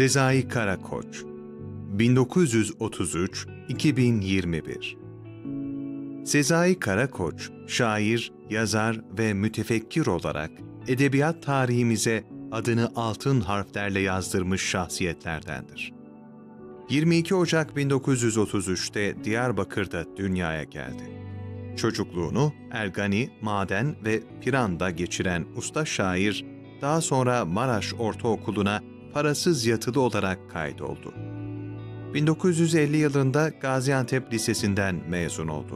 Sezai Karakoç 1933-2021 Sezai Karakoç, şair, yazar ve mütefekkir olarak edebiyat tarihimize adını altın harflerle yazdırmış şahsiyetlerdendir. 22 Ocak 1933'te Diyarbakır'da dünyaya geldi. Çocukluğunu Ergani, Maden ve Piran'da geçiren usta şair, daha sonra Maraş Ortaokulu'na parasız yatılı olarak kaydoldu. 1950 yılında Gaziantep Lisesi'nden mezun oldu.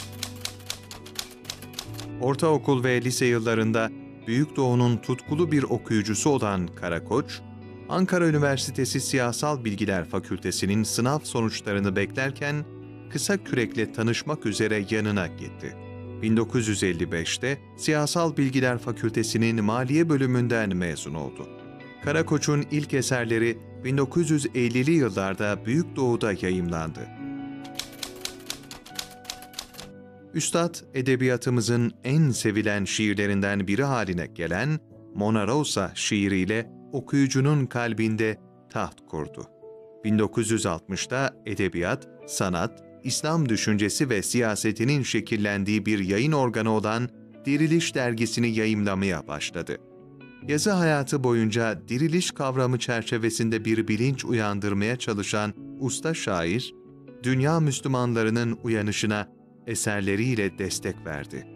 Ortaokul ve lise yıllarında Büyük Doğu'nun tutkulu bir okuyucusu olan Karakoç, Ankara Üniversitesi Siyasal Bilgiler Fakültesi'nin sınav sonuçlarını beklerken kısa kürekle tanışmak üzere yanına gitti. 1955'te Siyasal Bilgiler Fakültesi'nin Maliye bölümünden mezun oldu. Karakoç'un ilk eserleri 1950'li yıllarda Büyük Doğu'da yayımlandı. Üstad, edebiyatımızın en sevilen şiirlerinden biri haline gelen Mona Rosa şiiriyle okuyucunun kalbinde taht kurdu. 1960'da edebiyat, sanat, İslam düşüncesi ve siyasetinin şekillendiği bir yayın organı olan Diriliş dergisini yayımlamaya başladı. Yazı hayatı boyunca diriliş kavramı çerçevesinde bir bilinç uyandırmaya çalışan usta şair, dünya Müslümanlarının uyanışına eserleriyle destek verdi.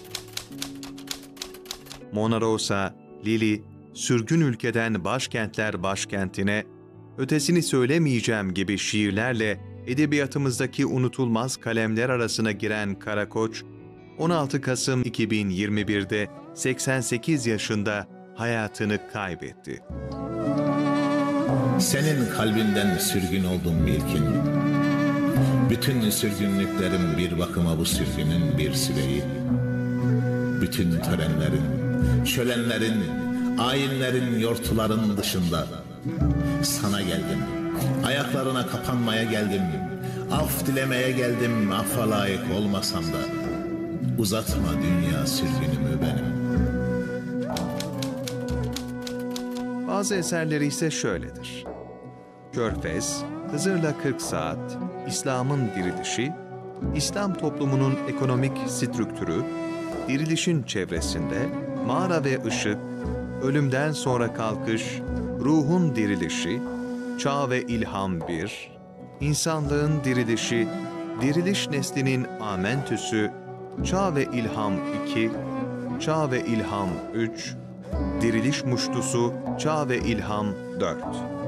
Mona Rosa, Lili, Sürgün Ülkeden Başkentler Başkentine, Ötesini Söylemeyeceğim gibi şiirlerle edebiyatımızdaki unutulmaz kalemler arasına giren Karakoç, 16 Kasım 2021'de 88 yaşında hayatını kaybetti. Senin kalbinden sürgün oldum bilkin. Bütün sürgünlüklerim bir bakıma bu sürgünün bir süreyi. Bütün törenlerin, şölenlerin, ayinlerin, yortuların dışında sana geldim. Ayaklarına kapanmaya geldim. Af dilemeye geldim. Affa layık olmasam da uzatma dünya sürgünümü benim. Bazı eserleri ise şöyledir: Körfez, Hızır'la 40 Saat, İslam'ın Dirilişi, İslam toplumunun ekonomik strüktürü, dirilişin çevresinde, Mağara ve Işık, Ölümden Sonra Kalkış, Ruhun Dirilişi, Çağ ve İlham 1, İnsanlığın Dirilişi, Diriliş Neslinin Amentüsü, Çağ ve İlham 2, Çağ ve İlham 3, Diriliş Muştusu, Çağ ve İlham 4.